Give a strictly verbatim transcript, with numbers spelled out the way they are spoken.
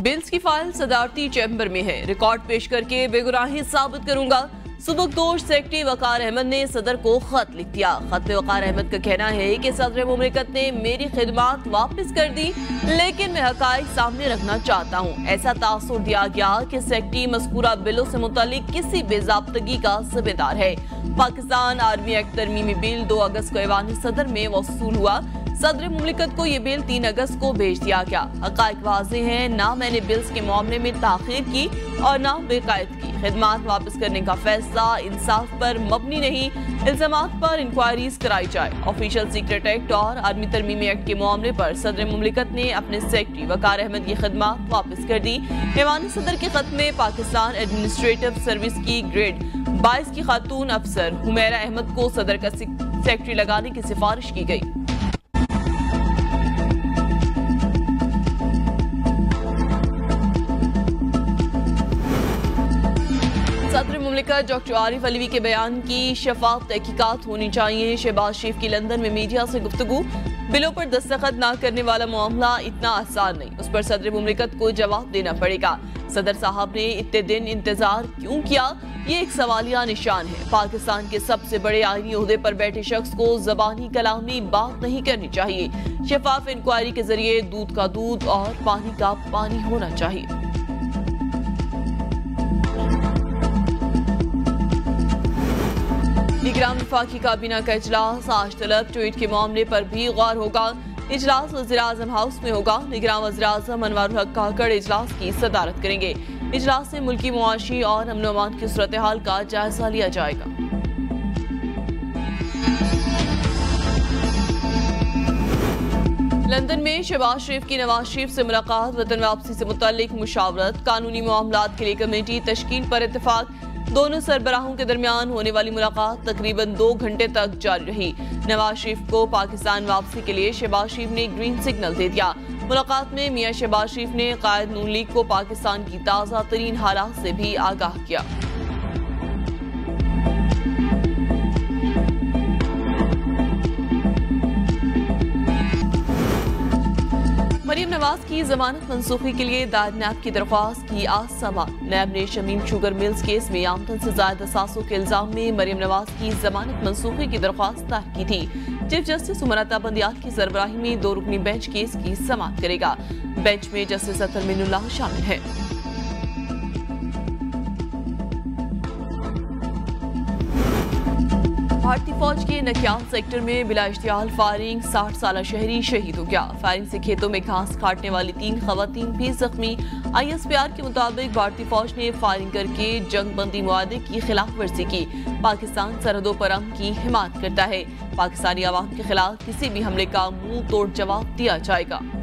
Bills की file सदारती chamber में है, रिकॉर्ड पेश करके बेगुनाही साबित करूंगा। सुबकदोश सेक्रेटरी वकार अहमद ने सदर को खत लिख दिया। खत में वकार अहमद का कहना है कि सदर मुमलिकत ने मेरी खिदमात वापस कर दी, लेकिन मैं हकाइक सामने रखना चाहता हूँ। ऐसा तासुर दिया गया कि सेक्रेटरी मज़कूरा बिलों से मुतालिक किसी बेज़ाब्तगी का जिम्मेदार है। पाकिस्तान आर्मी एक्ट तरमीमी बिल दो अगस्त को ऐवान सदर में वसूल हुआ। सदर मुमलिकत को ये बिल तीन अगस्त को भेज दिया गया। हकाइक वाज़ेह हैं, ना मैंने बिल्स के मामले में ताखीर की और ना बेकायद की। खिदमात वापस करने का फैसला इंसाफ पर मबनी नहीं, इल्जामात पर इंक्वायरीज कराई जाए। ऑफिशियल सीक्रेट एक्ट और आर्मी तरमीमी एक्ट के मामले पर सदर मुमलिकत ने अपने सेक्रेटरी वकार अहमद की खिदमात वापस कर दी। ऐवान सदर के खत में पाकिस्तान एडमिनिस्ट्रेटिव सर्विस की ग्रेड बाईस की खातून अफसर हुमैरा अहमद को सदर का सेक्रेटरी लगाने की सिफारिश की गई। सदर मुमलिकत डॉक्टर आरिफ अलवी के बयान की शफाफ तहकीकात होनी चाहिए। शहबाज शरीफ की लंदन में मीडिया से गुफ्तगू। बिलों पर दस्तखत न करने वाला मामला इतना आसान नहीं, उस पर सदर मुमलिकत को जवाब देना पड़ेगा। सदर साहब ने इतने दिन इंतजार क्यों किया, ये एक सवालिया निशान है। पाकिस्तान के सबसे बड़े आईनी ओहदे पर बैठे शख्स को जबानी कलामी बात नहीं करनी चाहिए। शफाफ इंक्वायरी के जरिए दूध का दूध और पानी का पानी होना चाहिए। निगरान वफाकी काबीना का इजलास आज तलब ट्वीट के मामले पर भी गौर होगा। इजलास वज़ीर-ए-आज़म हाउस में होगा। निगरान वज़ीर-ए-आज़म अनवारुल हक काकड़ इजलास की सदारत करेंगे। इजलास में मुल्की मुआशी और अमन अमान की सूरत हाल का जायजा लिया जाएगा। लंदन में शहबाज शरीफ की नवाज शरीफ से मुलाकात, वतन वापसी से मुताल्लिक मुशावरत, कानूनी मामलात के लिए कमेटी तश्कील पर इत्तेफाक। दोनों सरबराहों के दरमियान होने वाली मुलाकात तकरीबन दो घंटे तक जारी रही। नवाज शरीफ को पाकिस्तान वापसी के लिए शहबाज शरीफ ने ग्रीन सिग्नल दे दिया। मुलाकात में मियां शहबाज शरीफ ने कायद नून लीग को पाकिस्तान की ताज़ा तरीन हालात से भी आगाह किया। मरियम नवाज की जमानत मंसूखी के लिए दायद नैब की दरख्वास्त की आज समाअत। नैब ने शमीम शुगर मिल्स केस में आमदन से ज्यादा सासों के इल्जाम में मरियम नवाज की जमानत मंसूखी की दरख्वास्त दायर की थी। चीफ जस्टिस उमरता बंदियाल की सरबराही में दो रुकनी बेंच केस की समाअत करेगा। बेंच में जस्टिस अतर मिनुल्लाह शामिल है। भारतीय फौज के नकियाल सेक्टर में बिला इश्तियाल फायरिंग, साठ साल शहरी शहीद हो गया। फायरिंग से खेतों में घास काटने वाली तीन खवातीन भी जख्मी। आई एस पी आर के मुताबिक भारतीय फौज ने फायरिंग करके जंग बंदी मुआहदे की खिलाफ वर्जी की। पाकिस्तान सरहदों पर अमन की हिमायत करता है। पाकिस्तानी आवाम के खिलाफ किसी भी हमले का मुंह तोड़ जवाब दिया जाएगा।